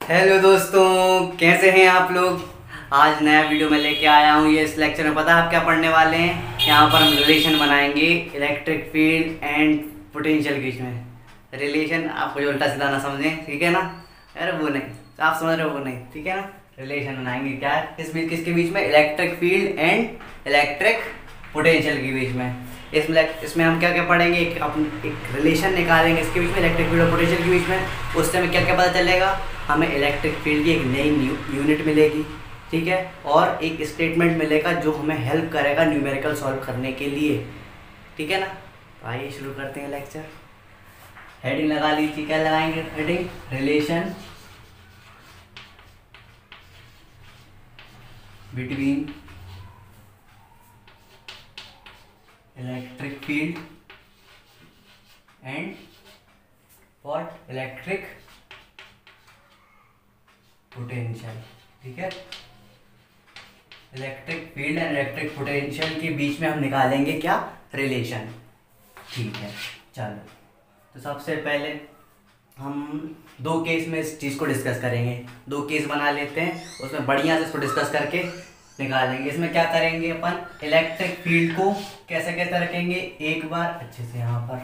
Hello दोस्तों, कैसे हैं आप लोग। आज नया वीडियो में लेके आया हूँ। ये इस लेक्चर में पता है आप क्या पढ़ने वाले हैं। यहाँ पर हम रिलेशन बनाएंगे इलेक्ट्रिक फील्ड एंड पोटेंशियल के बीच में। रिलेशन आप कोई उल्टा सीधा ना समझें, ठीक है ना। अरे वो नहीं, आप समझ रहे हो वो नहीं, ठीक है ना। रिलेशन बनाएंगे क्या है, किसके बीच में, electric field and electric potential के बीच में। इसमें हम क्या क्या पढ़ेंगे, एक रिलेशन निकालेंगे इसके बीच में, इलेक्ट्रिक फील्ड और पोटेंशियल के बीच में। उससे हमें क्या क्या पता चलेगा, हमें इलेक्ट्रिक फील्ड की एक नई यूनिट मिलेगी, ठीक है, और एक स्टेटमेंट मिलेगा जो हमें हेल्प करेगा न्यूमेरिकल सॉल्व करने के लिए, ठीक है ना। तो आइए शुरू करते हैं लेक्चर। हेडिंग लगा लीजिए, क्या लगाएंगे heading, relation between electric field and what, electric potential, ठीक है। Electric field and electric potential के बीच में हम निकालेंगे क्या, रिलेशन, ठीक है। चलो, तो सबसे पहले हम दो केस में इस चीज़ को डिस्कस करेंगे। दो केस बना लेते हैं, उसमें बढ़िया से इसको डिस्कस करके निकालेंगे। इसमें क्या करेंगे अपन, इलेक्ट्रिक फील्ड को कैसे कैसे रखेंगे, एक बार अच्छे से यहाँ पर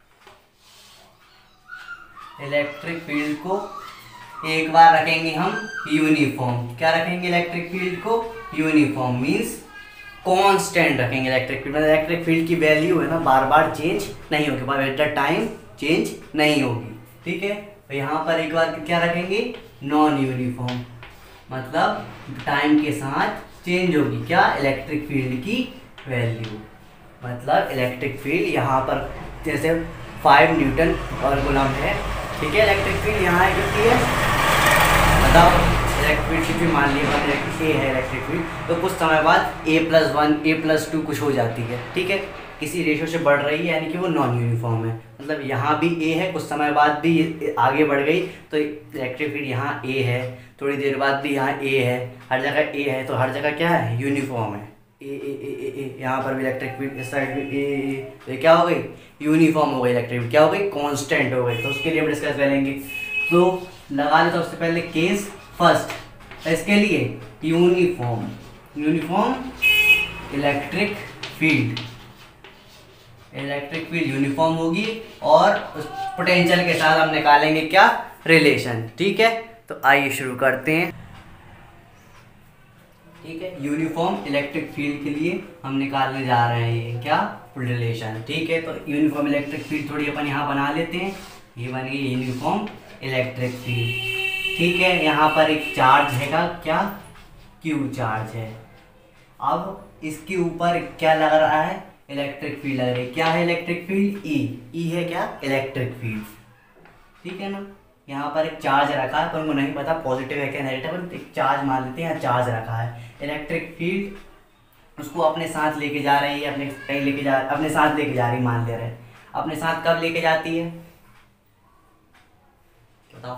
इलेक्ट्रिक फील्ड को एक बार रखेंगे हम यूनिफॉर्म। क्या रखेंगे, इलेक्ट्रिक फील्ड को यूनिफॉर्म मींस कांस्टेंट रखेंगे। इलेक्ट्रिक फील्ड मतलब इलेक्ट्रिक फील्ड की वैल्यू है ना बार बार चेंज नहीं होगी, बार एट द टाइम चेंज नहीं होगी, ठीक है। तो यहाँ पर एक बार क्या रखेंगे, नॉन यूनिफॉर्म, मतलब टाइम के साथ चेंज होगी क्या, इलेक्ट्रिक फील्ड की वैल्यू। मतलब इलेक्ट्रिक फील्ड यहाँ पर जैसे 5 न्यूटन और गुलाम है, ठीक है। इलेक्ट्रिक फील्ड यहाँ है कितनी है बताओ, इलेक्ट्रिक फील्ड कितनी मान लिया ए है इलेक्ट्रिक फील्ड, तो कुछ समय बाद a+1 a+2 कुछ हो जाती है, ठीक है। किसी रेशो से बढ़ रही है यानी कि वो नॉन यूनिफॉर्म है। मतलब यहाँ भी a है, कुछ समय बाद भी आगे बढ़ गई तो इलेक्ट्रिक फील्ड यहाँ a है, थोड़ी देर बाद भी यहाँ a है, हर जगह a है, तो हर जगह क्या है, यूनिफॉर्म है। ए यहाँ पर भी इलेक्ट्रिक फील्ड, इस साइड भी ए, तो क्या हो गई, यूनिफॉर्म हो गई इलेक्ट्रिक फील्ड, क्या हो गई, कांस्टेंट हो गई। तो उसके लिए हम डिस्कस करेंगे। तो लगा ले सबसे पहले केस फर्स्ट, इसके लिए यूनिफॉर्म इलेक्ट्रिक फील्ड यूनिफॉर्म होगी और उस पोटेंशियल के साथ हम निकालेंगे क्या, रिलेशन, ठीक है। तो आइए शुरू करते हैं, ठीक है। यूनिफॉर्म इलेक्ट्रिक फील्ड के लिए हम निकालने जा रहे हैं ये क्या, रिलेशन, ठीक है। तो यूनिफॉर्म इलेक्ट्रिक फील्ड थोड़ी अपन यहाँ बना लेते हैं। ये बन गई यूनिफॉर्म इलेक्ट्रिक फील्ड, ठीक है। यहाँ पर एक चार्ज है का क्या, क्यू चार्ज है। अब इसके ऊपर क्या लग रहा है, इलेक्ट्रिक फील्ड लग रही है। क्या है इलेक्ट्रिक फील्ड, ई है क्या, इलेक्ट्रिक फील्ड, ठीक है ना। यहाँ पर एक चार्ज रखा है, पर उनको नहीं पता पॉजिटिव है क्या नेगेटिव, पर एक चार्ज मान लेते हैं, यहाँ चार्ज रखा है। इलेक्ट्रिक फील्ड उसको अपने साथ लेके जा रही है, अपने कहीं लेके जा, अपने साथ लेके जा रही, मान ले रहे हैं। अपने साथ कब लेके जाती है बताओ,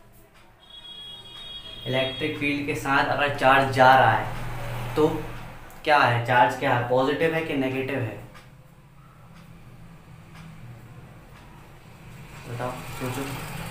इलेक्ट्रिक फील्ड के साथ अगर चार्ज जा रहा है तो क्या है, चार्ज क्या है, पॉजिटिव है कि नेगेटिव है, बताओ सोचो।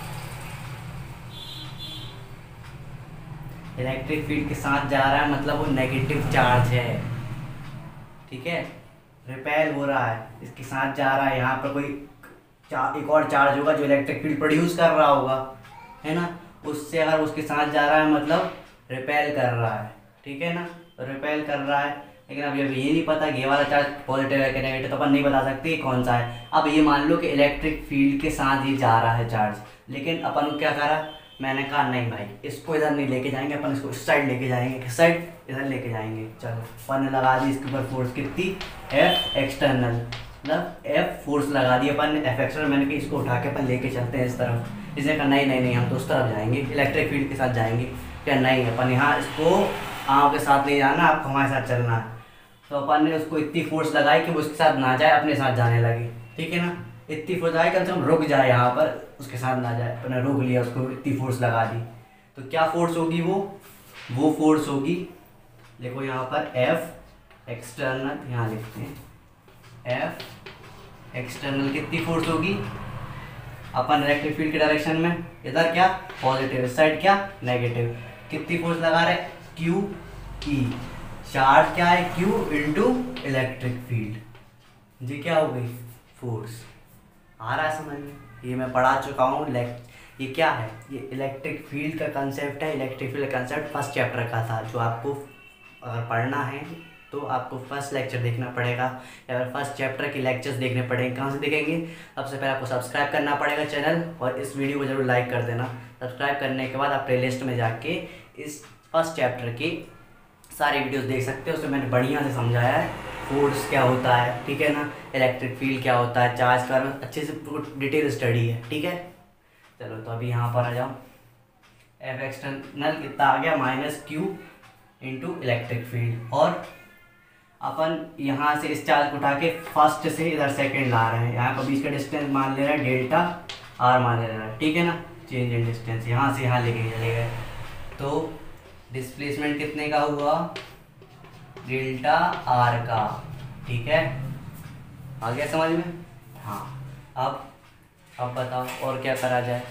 इलेक्ट्रिक फील्ड के साथ जा रहा है मतलब वो नेगेटिव चार्ज है, ठीक है। रिपेल हो रहा है, इसके साथ जा रहा है, यहाँ पर कोई एक और चार्ज होगा जो इलेक्ट्रिक फील्ड प्रोड्यूस कर रहा होगा, है ना। उससे अगर उसके साथ जा रहा है मतलब रिपेल कर रहा है, ठीक है ना। तो रिपेल कर रहा है, लेकिन अब ये नहीं पता कि ये वाला चार्ज पॉजिटिव है कि नेगेटिव, तो अपन नहीं बता सकते कौन सा है। अब ये मान लो कि इलेक्ट्रिक फील्ड के साथ ही जा रहा है चार्ज, लेकिन अपन को क्या करा, मैंने कहा नहीं भाई इसको इधर नहीं लेके जाएंगे, अपन इसको इस साइड लेके जाएंगे, किस साइड, इधर लेके जाएंगे। चलो अपन ने लगा दी इसके ऊपर फोर्स कितनी, एफ एक्सटर्नल, मतलब एफ फोर्स लगा दी अपन ने, एफ एक्सटर्नल। मैंने कहा इसको उठा के अपन लेके चलते हैं इस तरफ। इसने कहा नहीं हम तो उस तरफ जाएंगे, इलेक्ट्रिक फील्ड के साथ जाएंगे। क्या नहीं, अपन यहाँ इसको आपके साथ नहीं जाना, आपको हमारे साथ चलना है। तो अपन ने उसको इतनी फोर्स लगाई कि वो उसके साथ ना जाए, अपने साथ जाने लगी, ठीक है ना। इतनी फोर्स लगाई कम से कम रुक जाए यहाँ पर, उसके साथ ना जाए, अपने रोक लिया उसको, इतनी फोर्स लगा दी। तो क्या फोर्स होगी, वो फोर्स होगी, देखो यहाँ पर एफ एक्सटर्नल, यहाँ लिखते हैं एफ एक्सटर्नल कितनी फोर्स होगी, अपन इलेक्ट्रिक फील्ड के डायरेक्शन में इधर क्या पॉजिटिव, इस साइड क्या नेगेटिव। कितनी फोर्स लगा रहे क्यू ई, चार्ज क्या है क्यू इंटू इलेक्ट्रिक फील्ड, जी क्या हो गई फोर्स। आ रहा है समझ में, ये मैं पढ़ा चुका हूँ। ये क्या है, ये इलेक्ट्रिक फील्ड का कंसेप्ट है। इलेक्ट्रिक फील्ड का कंसेप्ट फर्स्ट चैप्टर का था, जो आपको अगर पढ़ना है तो आपको फर्स्ट लेक्चर देखना पड़ेगा, या फिर फर्स्ट चैप्टर के लेक्चर्स देखने पड़ेंगे। कहाँ से देखेंगे, सबसे पहले आपको सब्सक्राइब करना पड़ेगा चैनल, और इस वीडियो को जरूर लाइक कर देना। सब्सक्राइब करने के बाद आप प्लेलिस्ट में जाके इस फर्स्ट चैप्टर की सारी वीडियोस देख सकते हो। उसमें मैंने बढ़िया से समझाया है, फोर्स क्या होता है, ठीक है ना, इलेक्ट्रिक फील्ड क्या होता है, चार्ज का अच्छे से डिटेल स्टडी है, ठीक है। चलो तो अभी यहाँ पर आ जाओ, एफ एक्सटर्नल कितना आ गया minus Q into electric field, और अपन यहाँ से इस चार्ज को उठा के फर्स्ट से इधर सेकंड ला रहे हैं। यहाँ पर बीच का डिस्टेंस मान ले रहा है डेल्टा आर मान ले रहा है, ठीक है ना, चेंज इन डिस्टेंस यहाँ से यहाँ लेके चले गए। तो डिस्प्लेसमेंट कितने का हुआ डेल्टा आर का, ठीक है, आ गया समझ में। हाँ अब बताओ और क्या करा जाए।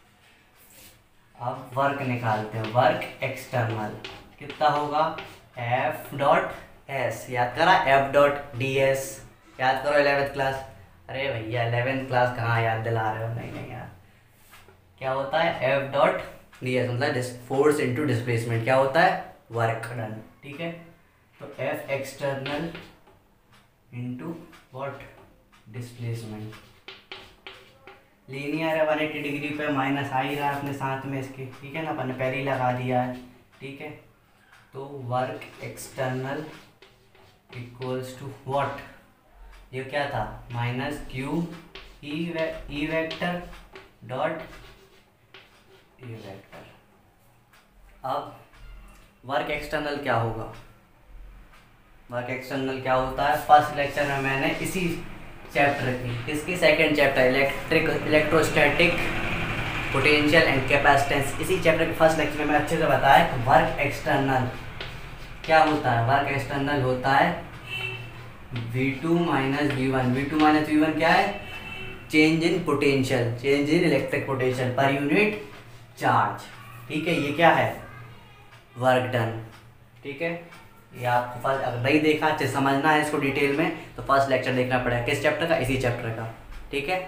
अब वर्क निकालते हैं, वर्क एक्सटर्नल कितना होगा एफ डॉट एस, याद करा एफ डॉट डी एस, याद करो 11th क्लास। अरे भैया 11th क्लास कहाँ याद दिला रहे हो, नहीं यार, क्या होता है एफ डॉट डी एस मतलब फोर्स इंटू डिस्प्लेसमेंट, क्या होता है वर्क डन, ठीक है। तो F external into what displacement, linear है 180 डिग्री पे, माइनस आ ही रहा है अपने साथ में इसके, ठीक है ना, अपन ने पहले ही लगा दिया है, ठीक है। तो work external equals to what, ये क्या था minus q E vector dot E vector. अब वर्क एक्सटर्नल क्या होगा, वर्क एक्सटर्नल क्या होता है, फर्स्ट लेक्चर में मैंने इसी चैप्टर की, इसकी second chapter electrostatic potential and capacitance, इसी चैप्टर के फर्स्ट लेक्चर में मैं अच्छे से बताया कि वर्क एक्सटर्नल क्या होता है। वर्क एक्सटर्नल होता है V2 minus V1, V2 minus V1 क्या है change in potential, change in electric potential per unit charge, ठीक है। ये क्या है वर्क डन, ठीक है। ये आपको फर्स्ट अगर नहीं देखा, अच्छे समझना है इसको डिटेल में, तो फर्स्ट लेक्चर देखना पड़ेगा, किस चैप्टर का, इसी चैप्टर का, ठीक है।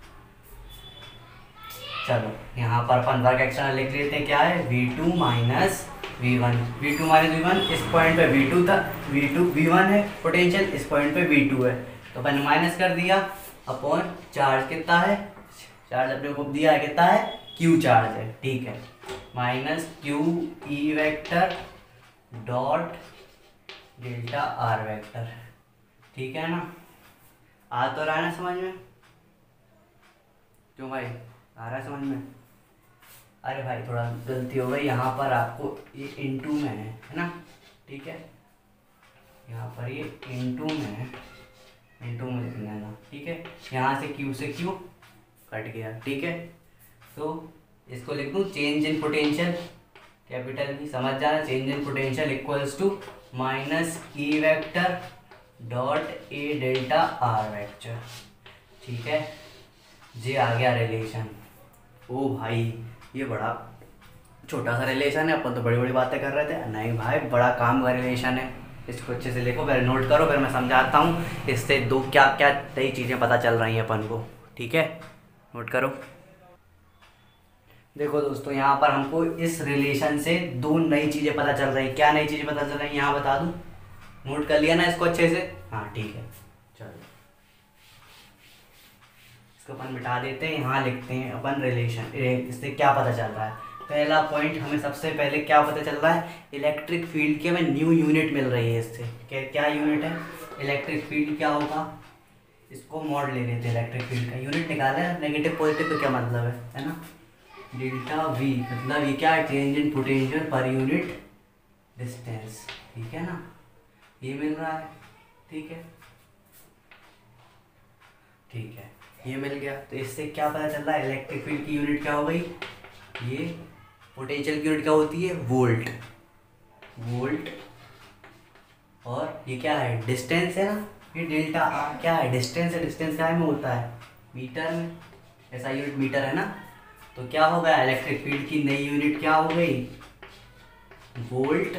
चलो यहाँ पर अपन वर्क एक्सटर्नल लिख लेते हैं, क्या है V2 minus V1, V2 minus V1, इस पॉइंट पे V2 था, V1 है पोटेंशियल, इस पॉइंट पे V2 है, तो अपन ने माइनस कर दिया अपॉन चार्ज कितना है, चार्ज अपने को दिया है कितना है Q चार्ज है, ठीक है, minus q E vector dot delta r vector, ठीक है ना। आ तो रहा है ना समझ में, क्यों भाई आ रहा है समझ में। अरे भाई थोड़ा गलती हो गई, यहाँ पर आपको ये इनटू में है ना, ठीक है, यहाँ पर ये इनटू में है, इनटू में लिख लेना, ठीक है। यहाँ से क्यू कट गया, ठीक है। तो इसको लिख दूँ चेंज इन पोटेंशियल, कैपिटल भी समझ जाना, change in potential equals to minus E vector dot a delta r vector, ठीक है। ये आ गया रिलेशन। ओ भाई ये बड़ा छोटा सा रिलेशन है, अपन तो बड़ी बड़ी बातें कर रहे थे, नहीं भाई बड़ा काम का रिलेशन है, इसको अच्छे से लिखो, पहले नोट करो, फिर मैं समझाता हूँ, इससे दो क्या क्या नई चीज़ें पता चल रही हैं अपन को, ठीक है, नोट करो। देखो दोस्तों यहाँ पर हमको इस रिलेशन से दो नई चीज़ें पता चल रही हैं, क्या नई चीज़ें पता चल रही हैं यहाँ बता दूँ, नोट कर लिया ना इसको अच्छे से, हाँ ठीक है। चलो इसको अपन मिटा देते हैं, यहाँ लिखते हैं अपन रिलेशन, इससे क्या पता चल रहा है। पहला पॉइंट हमें सबसे पहले क्या पता चल रहा है, इलेक्ट्रिक फील्ड की हमें न्यू यूनिट मिल रही है इससे, क्या यूनिट है इलेक्ट्रिक फील्ड, क्या होगा, इसको मॉड ले लेते हैं, इलेक्ट्रिक फील्ड का यूनिट निकाले, नेगेटिव पॉजिटिव तो क्या मतलब है ना, डेल्टा वी, मतलब ये क्या है change in potential per unit distance, ठीक है ना, ये मिल रहा है, ठीक है, ठीक है, ये मिल गया। तो इससे क्या पता चल रहा है इलेक्ट्रिक फील्ड की यूनिट क्या हो गई, ये पोटेंशियल की यूनिट क्या होती है वोल्ट, वोल्ट, और ये क्या है डिस्टेंस है ना, ये डेल्टा आर क्या है डिस्टेंस है, डिस्टेंस क्या में होता है मीटर में, SI यूनिट मीटर है ना। तो क्या हो गया, इलेक्ट्रिक फील्ड की नई यूनिट क्या हो गई, वोल्ट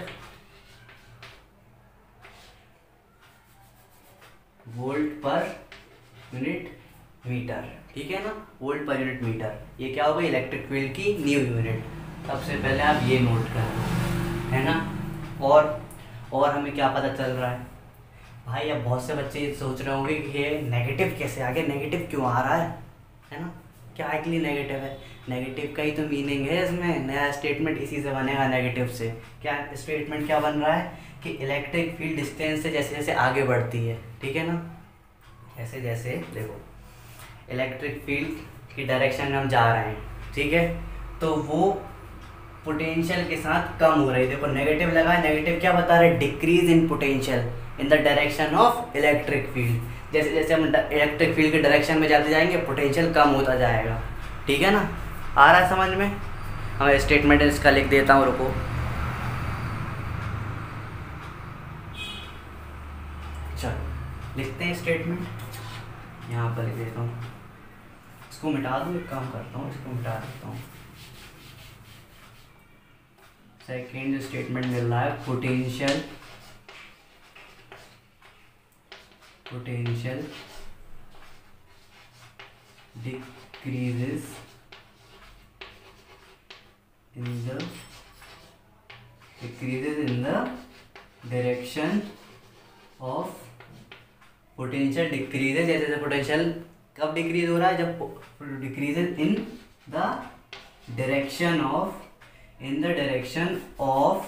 पर यूनिट मीटर। ठीक है ना, वोल्ट पर यूनिट मीटर, ये क्या हो गई इलेक्ट्रिक फील्ड की न्यू यूनिट। सबसे पहले आप ये नोट कर लो, है ना। और हमें क्या पता चल रहा है भाई, अब बहुत से बच्चे सोच रहे होंगे कि ये नेगेटिव कैसे आ गया, नेगेटिव क्यों आ रहा है ना। क्या है के लिए नेगेटिव है, नेगेटिव का ही तो मीनिंग है इसमें, नया स्टेटमेंट इसी से बनेगा नेगेटिव से। क्या स्टेटमेंट क्या बन रहा है कि इलेक्ट्रिक फील्ड डिस्टेंस से जैसे जैसे आगे बढ़ती है, ठीक है ना, जैसे जैसे देखो इलेक्ट्रिक फील्ड की डायरेक्शन में हम जा रहे हैं, ठीक है, तो वो पोटेंशियल के साथ कम हो रही है। देखो नेगेटिव लगा है, नेगेटिव क्या बता रहे हैं, decrease in potential in the direction of electric field. जैसे जैसे हम इलेक्ट्रिक फील्ड के डायरेक्शन में जाते जाएंगे पोटेंशियल कम होता जाएगा। ठीक है ना, आ रहा है समझ में। मैं स्टेटमेंट इसका लिख देता हूँ, रुको। चलो लिखते हैं स्टेटमेंट, यहाँ पर लिख देता हूँ, इसको मिटा दूँ, एक काम करता हूँ इसको मिटा देता हूँ। सेकेंड स्टेटमेंट मिल रहा है potential decreases in the direction of potential decreases. जैसे जैसे पोटेंशियल कब डिक्रीज हो रहा है, जब decreases in the direction of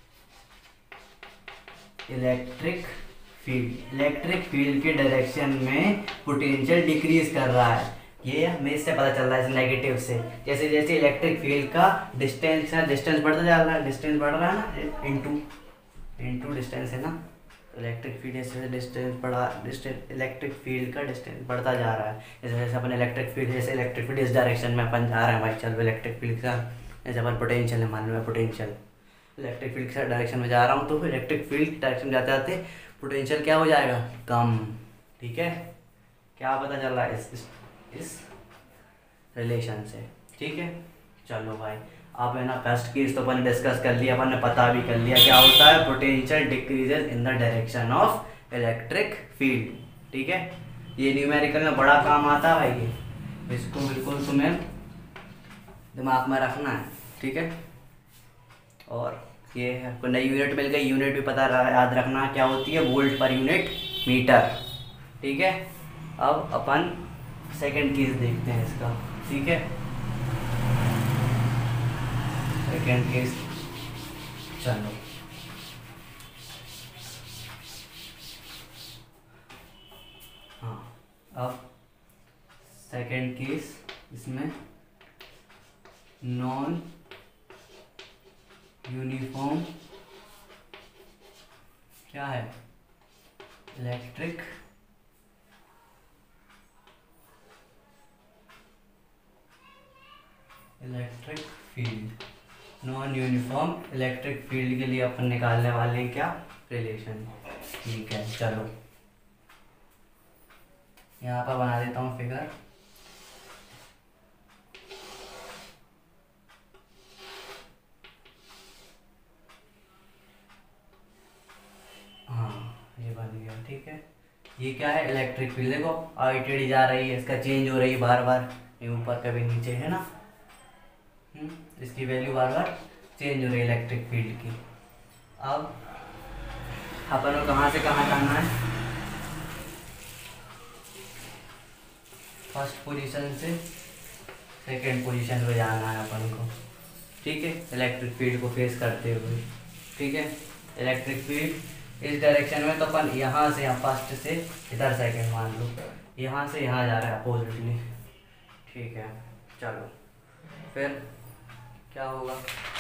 electric field के डायरेक्शन में पोटेंशियल डिक्रीज कर रहा है। ये हमें इससे पता चल रहा है, इस नेगेटिव से। जैसे जैसे इलेक्ट्रिक फील्ड का डिस्टेंस बढ़ता जा रहा है, डिस्टेंस बढ़ रहा है ना, इनटू डिस्टेंस है ना, इलेक्ट्रिक फील्ड जैसे इलेक्ट्रिक फील्ड का डिस्टेंस बढ़ता जा रहा है। जैसे जैसे अपन इलेक्ट्रिक फील्ड इस डायरेक्शन में अपन जा रहे हैं भाई, चल इलेक्ट्रिक फील्ड का, जैसे अपन पोटेंशियल है, मान लो मैं पोटेंशियल इलेक्ट्रिक फील्ड के डायरेक्शन में जा रहा हूँ, तो इलेक्ट्रिक फील्ड डायरेक्शन में जाते जाते पोटेंशियल क्या हो जाएगा, कम। ठीक है, क्या पता चल रहा है इस रिलेशन से। ठीक है, चलो भाई, अब है ना फर्स्ट केस तो अपन ने डिस्कस कर लिया, अपन ने पता भी कर लिया क्या होता है, potential decreases in the direction of electric field. ठीक है, ये न्यूमेरिकल में बड़ा काम आता है भाई, ये इसको बिल्कुल तुम्हें दिमाग में रखना है। ठीक है, और ये आपको नई यूनिट मिल गई, यूनिट भी पता याद रखना क्या होती है, वोल्ट पर यूनिट मीटर। ठीक है, अब अपन सेकंड केस देखते हैं इसका। ठीक है, सेकंड केस, चलो हाँ, अब सेकंड केस, इसमें नॉन यूनिफॉर्म क्या है, electric field. Non uniform electric field के लिए अपन निकालने वाले हैं क्या, रिलेशन। ठीक है, चलो यहाँ पर बना देता हूँ फिगर। हाँ, ये बन गया। ठीक है, ये क्या है, इलेक्ट्रिक फील्ड। देखो आईटीडी जा रही है, इसका चेंज हो रही है बार बार, ये ऊपर कभी नीचे, है ना। इसकी वैल्यू बार बार चेंज हो रही है इलेक्ट्रिक फील्ड की। अब अपन को कहाँ से कहाँ जाना है, फर्स्ट पोजीशन से सेकंड पोजीशन पे जाना है अपन को। ठीक है, इलेक्ट्रिक फील्ड को फेस करते हुए। ठीक है, इलेक्ट्रिक फील्ड इस डायरेक्शन में, तो अपन यहाँ से, यहाँ फर्स्ट से इधर सेकंड मान लो, यहाँ से यहाँ जा रहा है अपोजिटली। ठीक है, चलो फिर क्या होगा,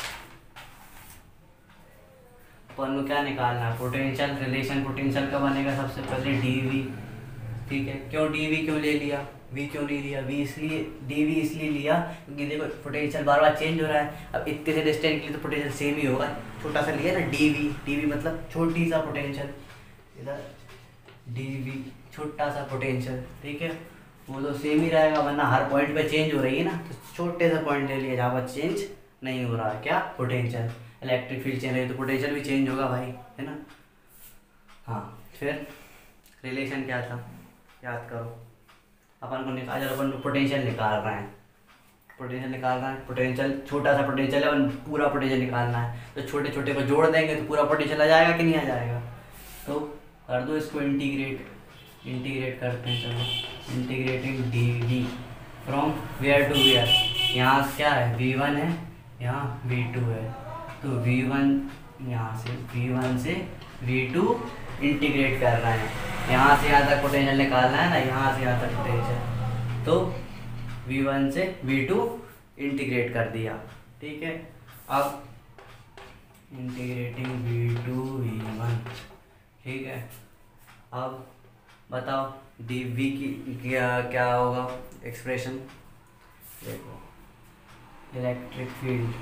अपन को क्या निकालना है, पोटेंशियल। रिलेशन पोटेंशियल का बनेगा सबसे पहले डीवी। ठीक है, क्यों डीवी क्यों ले लिया, वी क्यों नहीं लिया, वी इसलिए, डीवी इसलिए लिया क्योंकि देखो पोटेंशियल बार बार चेंज हो रहा है। अब इतने से डिस्टेंस के लिए तो पोटेंशियल सेम ही होगा, छोटा सा लिया ना डीवी। डीवी मतलब छोटी सा पोटेंशियल, इधर डीवी छोटा सा पोटेंशियल। ठीक है, वो तो सेम ही रहेगा, वरना हर पॉइंट पे चेंज हो रही है ना, तो छोटे से पॉइंट ले लिया जहाँ पर चेंज नहीं हो रहा है। क्या? पोटेंशियल। इलेक्ट्रिक फील्ड चेंज है तो पोटेंशियल भी चेंज होगा भाई, है ना। हाँ, फिर रिलेशन क्या था याद करो। अपन को निकाल, जब अपन पोटेंशियल निकाल रहे हैं, पोटेंशियल छोटा सा पोटेंशियल है, अपन पूरा पोटेंशियल निकालना है, तो छोटे छोटे को जोड़ देंगे तो पूरा पोटेंशियल आ जाएगा कि नहीं आ जाएगा। तो कर दो इसको इंटीग्रेट करते हैं। चलो, integrating d d from where to where. यहाँ क्या है? V1 है, यहाँ V2 है, तो V1 यहाँ से V1 से V2 इंटीग्रेट कर रहे हैं। यहाँ से यहाँ तक पोटेंशियल निकालना है ना, यहाँ से यहाँ तक पोटेंशियल, तो V1 से V2 इंटीग्रेट कर दिया। ठीक है, अब इंटीग्रेटिंग V2 V1। ठीक है, अब बताओ dV की क्या होगा एक्सप्रेशन। देखो, इलेक्ट्रिक फील्ड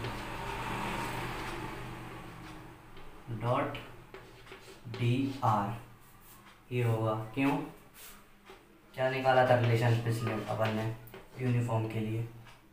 डॉट dr ये होगा। क्यों? क्या निकाला था रिलेशन पिछले अपन ने यूनिफॉर्म के लिए?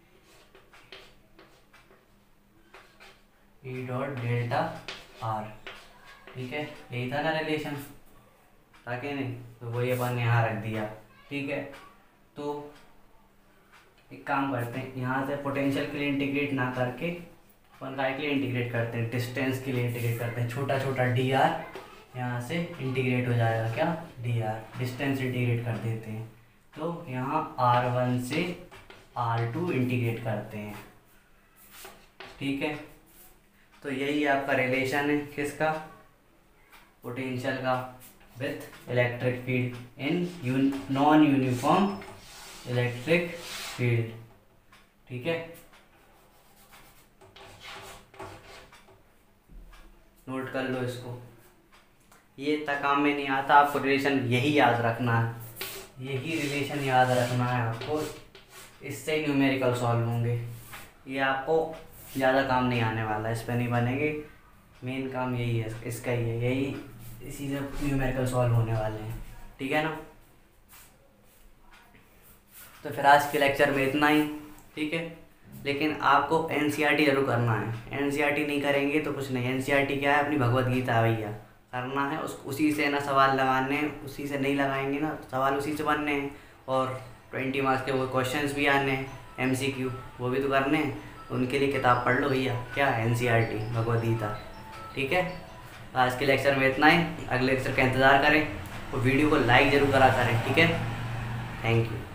E dot delta r। ठीक है, यही था ना रिलेशन, ताकि नहीं, तो वही अपन ने यहाँ रख दिया। ठीक है, तो एक काम करते हैं, यहाँ से पोटेंशियल के लिए इंटीग्रेट ना करके अपन काय के लिए इंटीग्रेट करते हैं, डिस्टेंस के लिए इंटीग्रेट करते हैं। छोटा छोटा dr यहाँ से इंटीग्रेट हो जाएगा। क्या? dr डिस्टेंस इंटीग्रेट कर देते हैं, तो यहाँ r1 से r2 इंटीग्रेट करते हैं। ठीक है, तो यही आपका रिलेशन है किसका? पोटेंशियल का with electric field in non uniform electric field. ठीक है, नोट कर लो इसको, ये इतना काम में नहीं आता, आपको रिलेशन यही याद रखना है, यही रिलेशन याद रखना है आपको, इससे ही न्यूमेरिकल सॉल्व होंगे। ये आपको ज़्यादा काम नहीं आने वाला, इस पर नहीं बनेंगे, मेन काम यही है इसका, ही है यही, इसी से न्यूमेरिकल सॉल्व होने वाले हैं। ठीक है ना, तो फिर आज के लेक्चर में इतना ही। ठीक है, लेकिन आपको NCERT जरूर करना है, NCERT नहीं करेंगे तो कुछ नहीं। NCERT क्या है? अपनी भगवत गीता भैया, करना है उसी से ना सवाल लगाने हैं, उसी से नहीं लगाएंगे ना सवाल उसी से बनने हैं, और 20 मार्क्स के वो क्वेश्चंस भी आने हैं MCQ, वो भी तो करने हैं। उनके लिए किताब पढ़ लो भैया, क्या? NCERT भगवत गीता। ठीक है, आज के लेक्चर में इतना ही, अगले लेक्चर का इंतज़ार करें और वीडियो को लाइक ज़रूर करा करें। ठीक है, थैंक यू।